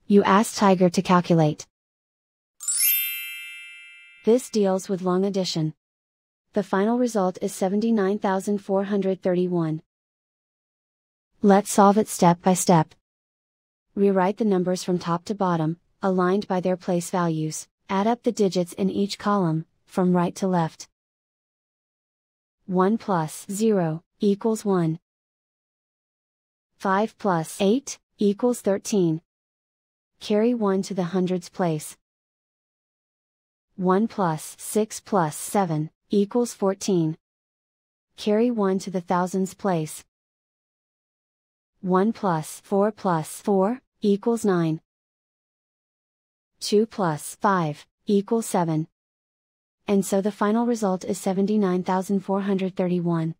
You ask Tiger to calculate. This deals with long addition. The final result is 79,431. Let's solve it step by step. Rewrite the numbers from top to bottom, aligned by their place values. Add up the digits in each column, from right to left. 1 plus 0 equals 1. 5 plus 8 equals 13. Carry 1 to the hundreds place. 1 plus 6 plus 7 equals 14. Carry 1 to the thousands place. 1 plus 4 equals 9. 2 plus 5 equals 7. And so the final result is 79,431.